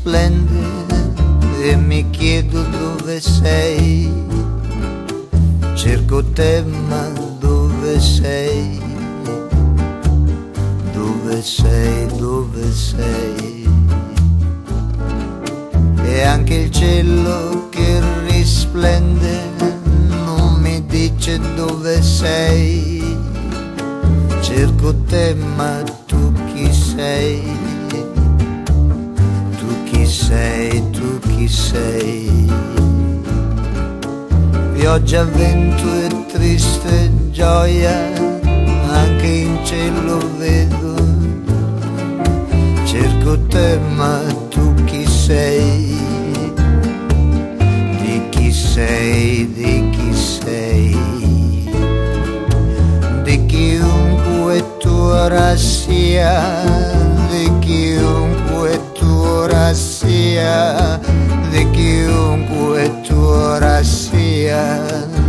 risplende e mi chiedo dove sei. Cerco te ma dove sei? Dove sei, dove sei? E anche il cielo che risplende non mi dice dove sei. Cerco te ma tu chi sei? Tu chi sei, tu chi sei? Pioggia, vento e triste gioia, anche in cielo vedo. Cerco te ma tu chi sei? Di chi sei, di chi sei? Di chiunque tu ora sia, di chiunque tu ora sia, di chiunque tu ora sia,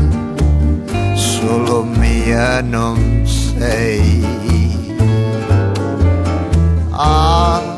solo mia non sei. Ah,